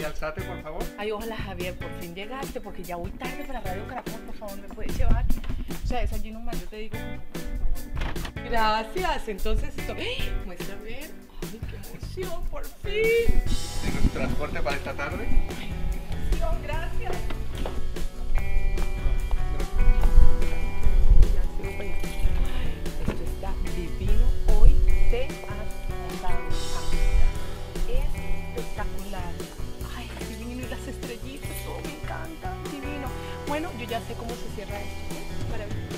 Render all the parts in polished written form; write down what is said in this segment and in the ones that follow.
Julia Alzate, por favor. Ay, ojalá, Javier, por fin llegaste, porque ya voy tarde para Radio Caracol, por favor, ¿me puedes llevar? O sea, desayuno más, yo te digo, por favor. Gracias, entonces esto... ¡ay! Muestra a ver. Ay, qué emoción, por fin. ¿Tengo tu transporte para esta tarde? Ay, qué emoción, gracias. Esto está divino, hoy te has dado espectacular. Ay, divino, y las estrellitas, todo me encanta, divino. Bueno, yo ya sé cómo se cierra esto, ¿sí? Maravilloso.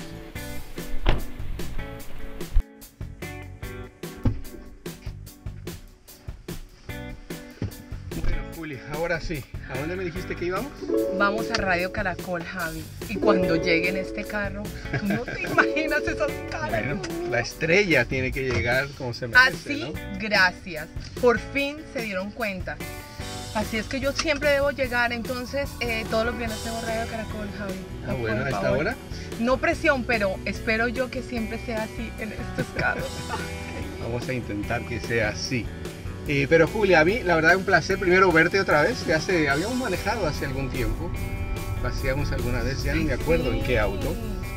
Bueno, Juli, ahora sí. ¿A dónde me dijiste que íbamos? Vamos a Radio Caracol, Javi. Y cuando llegue en este carro, tú no te imaginas esas caras. Bueno, la estrella tiene que llegar como se merece, Así, ¿no? gracias. Por fin se dieron cuenta. Así es que yo siempre debo llegar, entonces todos los viernes tengo Radio Caracol, Javi. Ah, bueno, ¿a esta hora? No presión, pero espero yo que siempre sea así en estos carros. Vamos a intentar que sea así. Pero Julia, a mí la verdad es un placer primero verte otra vez, que habíamos manejado hace algún tiempo, paseamos alguna vez, ya no me acuerdo en qué auto,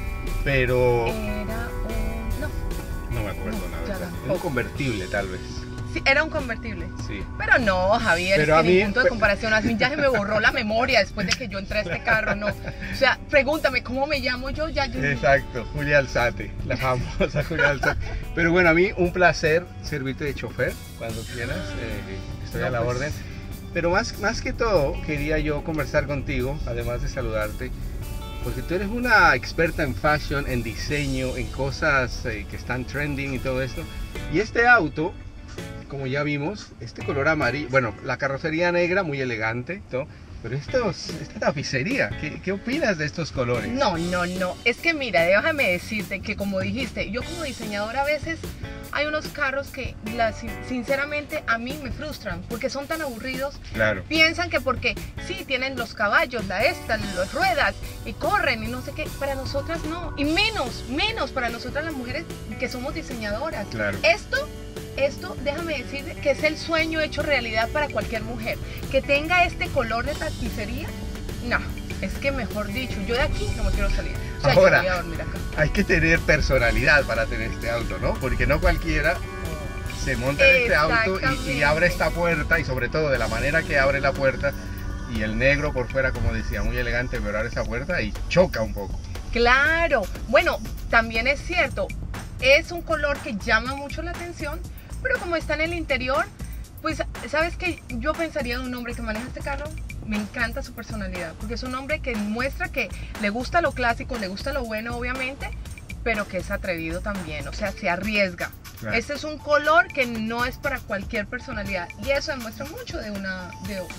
pero Era un... no me acuerdo No, la ya verdad, tampoco. un convertible tal vez, Sí, era un convertible. sí. Pero no, Javier, Pero es a que mí, ni punto de pues- comparación. A mí ya se me borró la memoria después de que yo entré a este carro, ¿no? O sea, pregúntame, ¿cómo me llamo yo? Ya yo... Exacto, Julia Alzate, la famosa Julia Alzate. Pero bueno, a mí un placer servirte de chofer cuando quieras, estoy a la pues. orden. Pero más que todo, quería yo conversar contigo, además de saludarte, porque tú eres una experta en fashion, en diseño, en cosas que están trending y todo esto. Y este auto, como ya vimos, este color amarillo, bueno, la carrocería negra, muy elegante, ¿no? Pero esta tapicería, ¿qué opinas de estos colores? No, es que mira, déjame decirte que como dijiste, yo como diseñadora a veces hay unos carros que sinceramente a mí me frustran porque son tan aburridos. Claro. Piensan que porque sí tienen los caballos, las ruedas y corren y no sé qué, para nosotras no, y menos para nosotras las mujeres que somos diseñadoras. Claro. Esto, déjame decirte que es el sueño hecho realidad para cualquier mujer. Que tenga este color de tapicería, no, es que mejor dicho, yo de aquí no me quiero salir. O sea, Ahora, yo voy a dormir acá. hay que tener personalidad para tener este auto, ¿no? Porque no cualquiera se monta en este auto y Exactamente. abre esta puerta, y sobre todo de la manera que abre la puerta, y el negro por fuera, como decía, muy elegante, pero abre esa puerta y choca un poco. Claro, bueno, también es cierto, es un color que llama mucho la atención, pero como está en el interior, pues, ¿sabes qué? Yo pensaría de un hombre que maneja este carro, me encanta su personalidad, porque es un hombre que muestra que le gusta lo clásico, le gusta lo bueno, obviamente, pero que es atrevido también, o sea, se arriesga. Claro. Este es un color que no es para cualquier personalidad, y eso demuestra mucho de una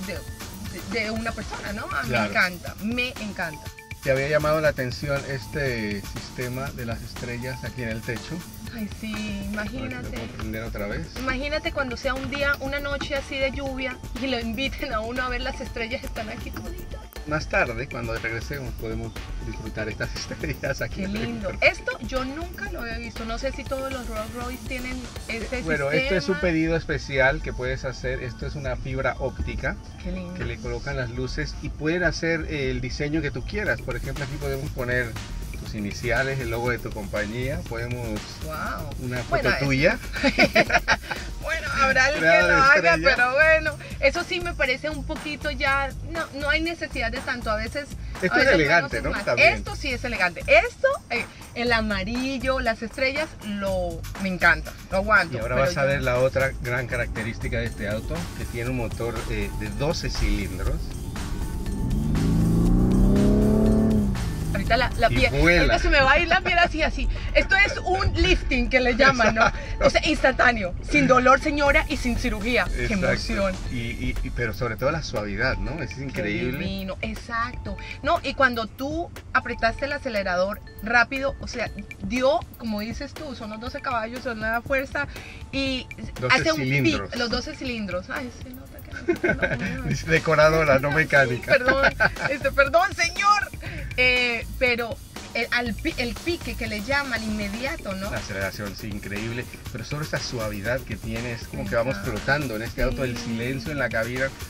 persona, ¿no? A mí Claro. me encanta. ¿Te había llamado la atención este sistema de las estrellas aquí en el techo? Ay, sí, A ver si lo imagínate. puedo prender otra vez. Imagínate cuando sea un día, una noche así de lluvia y lo inviten a uno a ver las estrellas, están aquí bonitas. Más tarde, cuando regresemos, podemos disfrutar estas estrellas aquí. Qué en el lindo. interior. Esto yo nunca lo había visto. No sé si todos los Rolls Royce tienen este Bueno, sistema. esto es un pedido especial que puedes hacer. Esto es una fibra óptica Qué lindo. que le colocan las luces y pueden hacer el diseño que tú quieras. Por ejemplo, aquí podemos poner tus iniciales, el logo de tu compañía. Podemos Wow. una foto Bueno, tuya. Bueno, habrá alguien que Creado lo de haga, estrella. pero bueno, eso sí me parece un poquito ya, no hay necesidad de tanto, a veces... Esto a es veces elegante, menos ¿no? es más. También. Esto sí es elegante, esto, el amarillo, las estrellas, me encanta, lo aguanto. Y ahora pero vas a yo- ver la otra gran característica de este auto, que tiene un motor de 12 cilindros. Ahorita la Y piel, vuela. ahorita se me va a ir la piel así. Esto es un lifting que le llaman, ¿no? O sea, instantáneo, sin dolor, señora, y sin cirugía. Qué Exacto. emoción. Pero sobre todo la suavidad, ¿no? Es Qué increíble. divino, exacto. No, y cuando tú apretaste el acelerador rápido, o sea, dio, como dices tú, son los 12 caballos, son la fuerza, y 12 hace un cilindros. pic, los 12 cilindros. Ay, se nota que no. Dice decoradora, no mecánica. Perdón, señor. Pero el pique que le llaman inmediato, ¿no? La aceleración, sí, increíble. Pero sobre esa suavidad que tiene, es como que vamos flotando en este auto, el silencio en la cabina.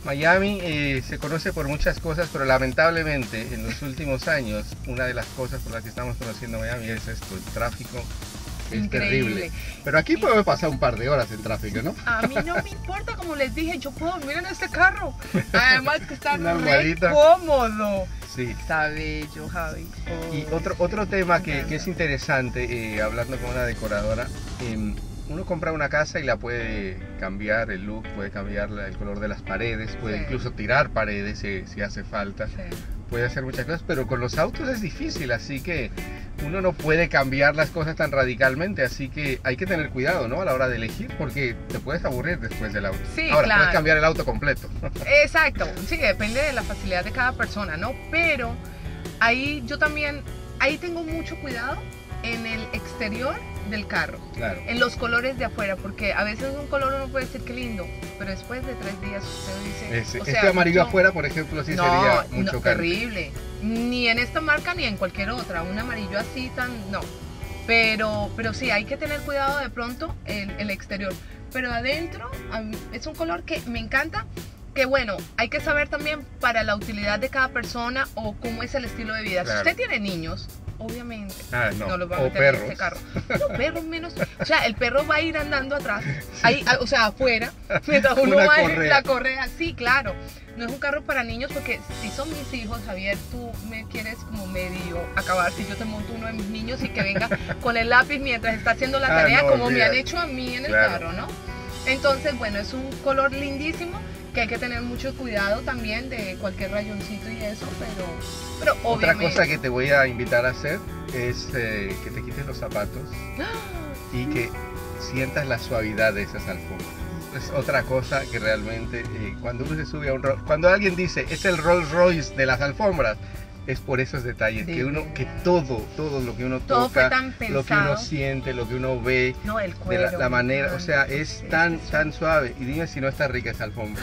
Miami se conoce por muchas cosas, pero lamentablemente en los últimos años una de las cosas por las que estamos conociendo Miami es esto, el tráfico. Es Increíble. terrible. Pero aquí podemos pasar un par de horas en tráfico, ¿no? A mí no me importa, como les dije, yo puedo dormir en este carro. Además que está Una re almohadita. cómodo. Sí. Está bello, Javi. Y otro tema que es interesante, hablando con una decoradora, uno compra una casa y la puede cambiar el look, puede cambiar el color de las paredes, puede Sí. incluso tirar paredes si hace falta, Sí. puede hacer muchas cosas, pero con los autos es difícil, así que uno no puede cambiar las cosas tan radicalmente, así que hay que tener cuidado, ¿no? A la hora de elegir, porque te puedes aburrir después del auto. Sí, Ahora, claro. puedes cambiar el auto completo. Exacto, sí, depende de la facilidad de cada persona, ¿no? Pero ahí yo también, ahí tengo mucho cuidado en el exterior del carro, Claro. en los colores de afuera, porque a veces un color uno puede decir que lindo, pero después de 3 días usted dice... o sea, Este amarillo yo- afuera, por ejemplo, sí no, sería no, mucho caro. terrible. Ni en esta marca ni en cualquier otra. Un amarillo así tan... No. Pero sí, hay que tener cuidado de pronto en el exterior. Pero adentro a mí es un color que me encanta. Que bueno, hay que saber también para la utilidad de cada persona o cómo es el estilo de vida. Claro. Si usted tiene niños, obviamente no los va a o meter en perros. este carro. No, perros menos. O sea, el perro va a ir andando atrás, ahí, o sea, afuera, mientras uno Una va en correa. la correa. Sí, claro. No es un carro para niños porque si son mis hijos, Javier, tú me quieres como medio acabar si yo te monto uno de mis niños y que venga con el lápiz mientras está haciendo la tarea, no, como me han olvídate. hecho a mí en el Claro. carro, ¿no? Entonces, bueno, es un color lindísimo que hay que tener mucho cuidado también de cualquier rayoncito y eso, pero Otra obviamente... cosa que te voy a invitar a hacer es que te quites los zapatos y que sientas la suavidad de esas alfombras. Es otra cosa que realmente cuando uno se sube a cuando alguien dice es el Rolls Royce de las alfombras, es por esos detalles Sí. que todo lo que uno Todo fue toca, tan lo que uno pensado. siente, lo que uno ve, No, el de cuero. la manera, o sea, es Sí, tan sí, tan suave. Y dime si no está rica esa alfombra.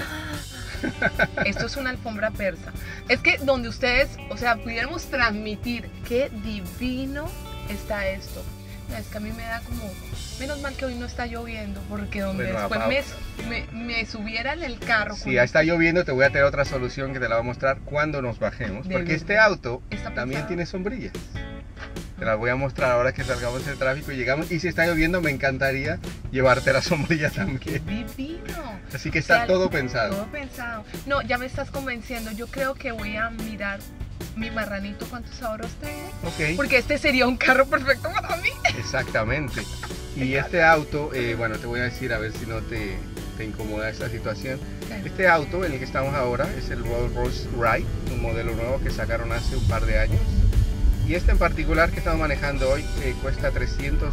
Esto es una alfombra persa. Es que donde ustedes, o sea, pudiéramos transmitir qué divino está esto. No, es que a mí me da como, menos mal que hoy no está lloviendo, porque donde Bueno, después me subiera en el carro. Si ya está lloviendo, te voy a tener otra solución que te la voy a mostrar cuando nos bajemos. De Porque verdad. este auto Está también pensado. tiene sombrillas. Te las voy a mostrar ahora que salgamos del tráfico y llegamos. Y si está lloviendo, me encantaría llevarte la sombrilla también. Divino. Así que está O sea, todo pensado. Todo pensado. No, ya me estás convenciendo. Yo creo que voy a mirar mi marranito cuántos ahorros tengo. Ok, Porque este sería un carro perfecto para mí. exactamente. Y este auto, bueno, te voy a decir a ver si no te incomoda esta situación. Este auto en el que estamos ahora es el Rolls Royce Ride, un modelo nuevo que sacaron hace un par de años. Y este en particular que estamos manejando hoy cuesta $385,000.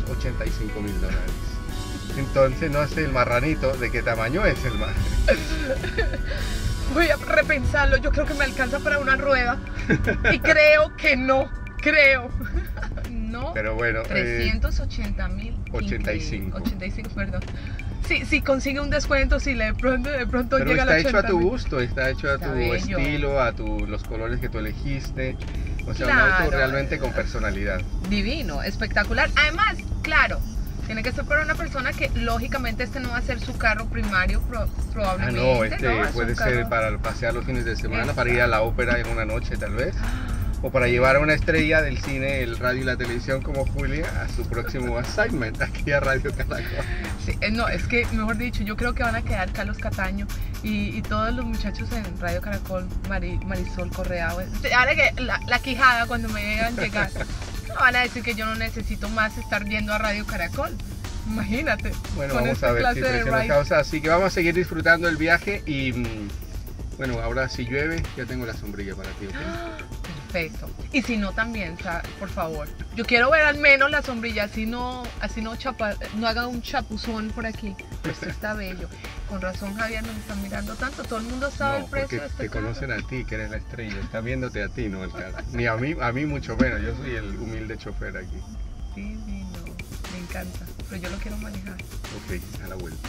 Entonces no sé el marranito de qué tamaño es el mar. Voy a repensarlo. Yo creo que me alcanza para una rueda. Y creo que no. Creo. No. Pero bueno, 380,000. 85. 85, perdón. Si consigue un descuento, si de pronto pero llega está a los hecho a tu 80,000. gusto, está hecho a Está tu bello. estilo, a los colores que tú elegiste. O sea, un Claro. auto realmente con personalidad. Divino, espectacular. Además, claro, tiene que ser para una persona que lógicamente este no va a ser su carro primario Ah, probablemente. no, este ¿no? Es puede un ser carro- para pasear los fines de semana, Exacto. para ir a la ópera en una noche tal vez. O para llevar a una estrella del cine, el radio y la televisión como Julia a su próximo assignment aquí a Radio Caracol. Sí, no, es que, mejor dicho, yo creo que van a quedar Carlos Cataño y todos los muchachos en Radio Caracol, Marisol Correa. Ahora que la quijada cuando me vean llegar, van a decir que yo no necesito más estar viendo a Radio Caracol. Imagínate. Bueno, con vamos esta a ver si clase de precio nos ride. causa. Así que vamos a seguir disfrutando el viaje y bueno, ahora si llueve ya tengo la sombrilla para ti, ¿ok? Perfecto. Y si no también, o sea, por favor. Yo quiero ver al menos la sombrilla, así no haga un chapuzón por aquí. Esto está bello. Con razón, Javier, nos están mirando tanto. Todo el mundo sabe el No, precio porque de este te carro. conocen a ti, que eres la estrella. Están viéndote a ti, no el carro. Ni a mí mucho menos. Yo soy el humilde chofer aquí. Divino, me encanta. Pero yo lo quiero manejar. Ok, a la vuelta.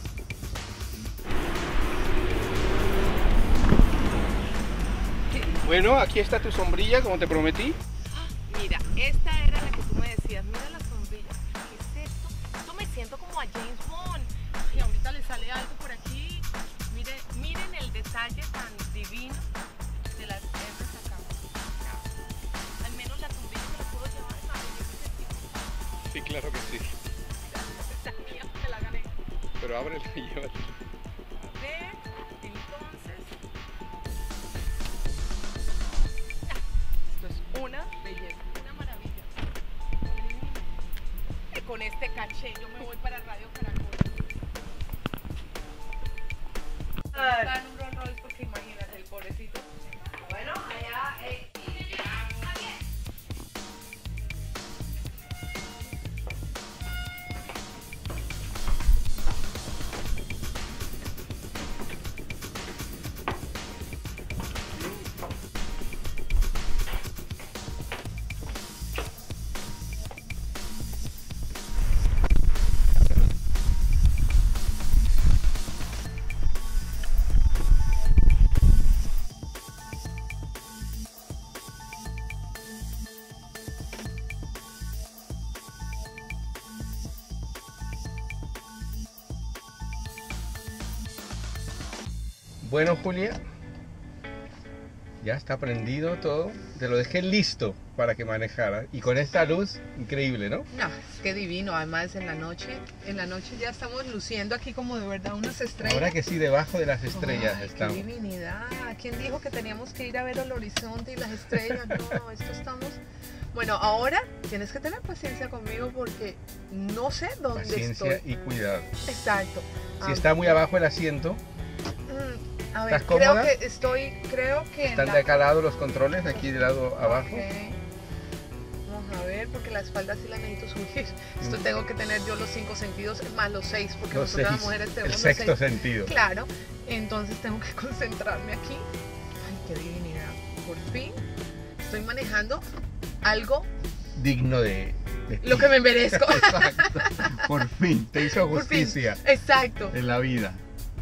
Bueno, aquí está tu sombrilla, como te prometí. Mira, esta era la que tú me decías. Mira la sombrilla. ¿Qué es esto? Esto me siento como a James Bond. Y ahorita le sale algo por aquí. Miren el detalle Pero ábrela y llévatela. A ver, entonces. Esto es una belleza, una maravilla. Y con este caché yo me voy para Radio Caracol. Dan un Rolls Royce porque imagínate, el pobrecito. Bueno, allá. Bueno, Julia, ya está prendido todo. Te lo dejé listo para que manejara. Y con esta luz, increíble, ¿no? No, es que divino. Además en la noche ya estamos luciendo aquí como de verdad unas estrellas. Ahora que sí, debajo de las estrellas Ay, estamos. Qué divinidad. ¿Quién dijo que teníamos que ir a ver el horizonte y las estrellas? No, esto estamos... Bueno, ahora tienes que tener paciencia conmigo porque no sé dónde Paciencia estoy. y cuidado. Exacto. Si está muy abajo el asiento, A ver, ¿estás cómoda? creo que están en de acá al lado los controles, aquí del lado abajo. Ok. Vamos a ver, porque la espalda sí la necesito subir. Esto tengo que tener yo los 5 sentidos, más los 6, porque Los nosotras las 6, mujeres el tenemos los sexto 6. sentido. Claro, entonces tengo que concentrarme aquí. Ay, qué divinidad. Por fin estoy manejando algo Digno de lo ti. que me merezco. Exacto. Por fin, te hizo Por fin. justicia Exacto. en la vida.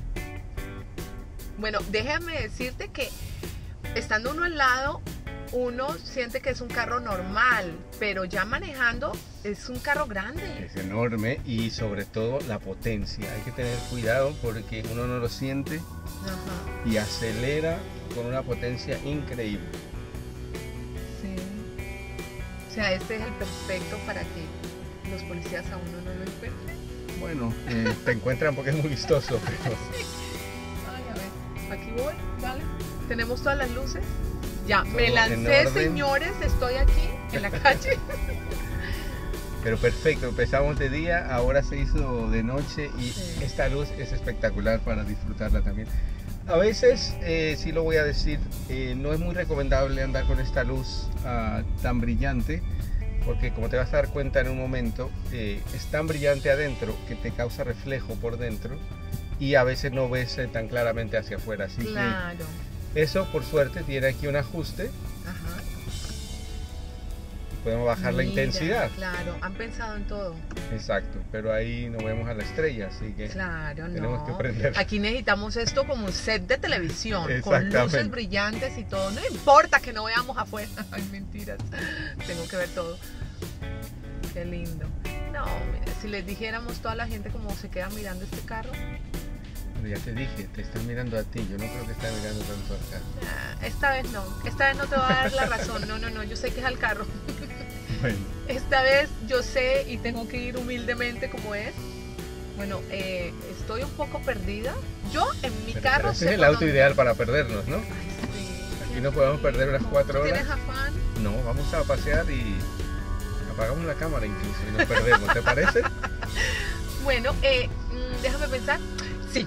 Bueno, déjame decirte que estando uno al lado, uno siente que es un carro normal, pero ya manejando es un carro grande. Es enorme y sobre todo la potencia. Hay que tener cuidado porque uno no lo siente Ajá. y acelera con una potencia increíble. Sí. O sea, este es el perfecto para que los policías a uno no lo encuentren. Bueno, te encuentran porque es muy vistoso, pero Ay, a ver, aquí voy, ¿vale? Tenemos todas las luces. Ya, Todo me en lancé, orden. señores, estoy aquí en la calle. Pero perfecto, empezamos de día, ahora se hizo de noche y Sí. esta luz es espectacular para disfrutarla también. A veces, sí lo voy a decir, no es muy recomendable andar con esta luz tan brillante, porque como te vas a dar cuenta en un momento, es tan brillante adentro que te causa reflejo por dentro y a veces no ves tan claramente hacia afuera. Así Claro. que eso, por suerte, tiene aquí un ajuste. Ajá. Podemos bajar la Mira, intensidad. Claro, han pensado en todo. Exacto, pero ahí no vemos a la estrella, así que Claro, tenemos no. que prender. Aquí necesitamos esto como un set de televisión, con Exactamente. luces brillantes y todo. No importa que no veamos afuera. Ay, mentiras. Tengo que ver todo. Qué lindo. No, mira, si les dijéramos toda la gente como se queda mirando este carro. Pero ya te dije, te están mirando a ti, yo no creo que estén mirando tanto acá. Esta vez no. Esta vez no te va a dar la razón. No, no, no. Yo sé que es al carro. Bueno, Esta vez yo sé y tengo que ir humildemente como es. Bueno, estoy un poco perdida. Yo en mi pero carro este sé es el por auto dónde. ideal para perdernos, ¿no? Ay, sí. Aquí no podemos perder unas 4 horas. ¿Tienes afán? No, vamos a pasear y apagamos la cámara incluso y nos perdemos, ¿te parece? Bueno, déjame pensar. Sí.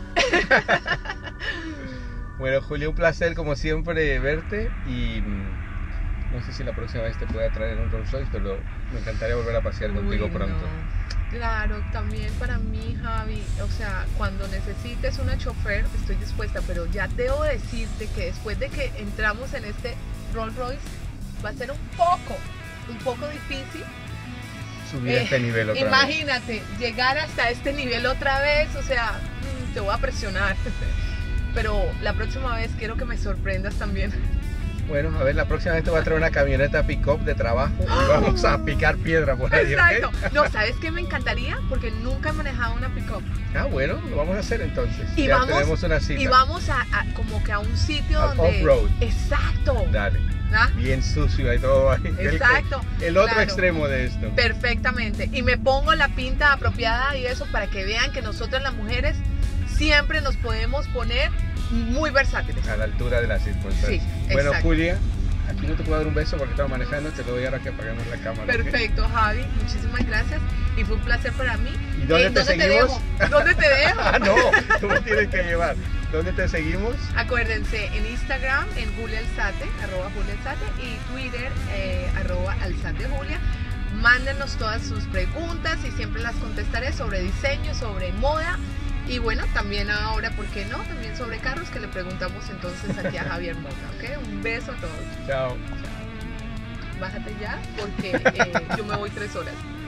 Bueno, Julio, un placer como siempre verte y no sé si la próxima vez te pueda traer un Rolls Royce, pero me encantaría volver a pasear contigo Uy, pronto. no. Claro, también para mí, Javi, o sea, cuando necesites una chofer, estoy dispuesta, pero ya debo decirte que después de que entramos en este Rolls Royce, va a ser un poco difícil. Subir este nivel otra vez. Imagínate, llegar hasta este nivel otra vez, o sea, te voy a presionar. Pero la próxima vez quiero que me sorprendas también. Bueno, a ver, la próxima vez te voy a traer una camioneta pick-up de trabajo y vamos a picar piedra por ahí, ¿ok? Exacto. No, ¿sabes qué me encantaría? Porque nunca he manejado una pick-up. Ah, bueno, lo vamos a hacer entonces. Y ya vamos- tenemos una cita. Y vamos a como que a un sitio Al donde... off-road. Exacto. Dale. ¿Ah? bien sucio y todo ahí. Exacto. El otro claro. extremo de esto. Perfectamente. Y me pongo la pinta apropiada y eso para que vean que nosotras las mujeres siempre nos podemos poner muy versátiles. A la altura de las circunstancias. Sí, Bueno, exacto. Julia, aquí no te puedo dar un beso porque estamos manejando, te lo doy ahora que apagamos la cámara. ¿ok? Perfecto, Javi. Muchísimas gracias. Y fue un placer para mí. ¿Y dónde te seguimos? ¿Dónde te dejo? Ah, no, tú me tienes que llevar. ¿Dónde te seguimos? Acuérdense, en Instagram, en Julia Alzate, @Julia Alzate, y Twitter, @AlzateJulia. Mándenos todas sus preguntas y siempre las contestaré sobre diseño, sobre moda. Y bueno, también ahora, ¿por qué no? También sobre carros, que le preguntamos entonces aquí a Javier Mota, ¿ok? Un beso a todos. Chao. Bájate ya, porque yo me voy 3 horas.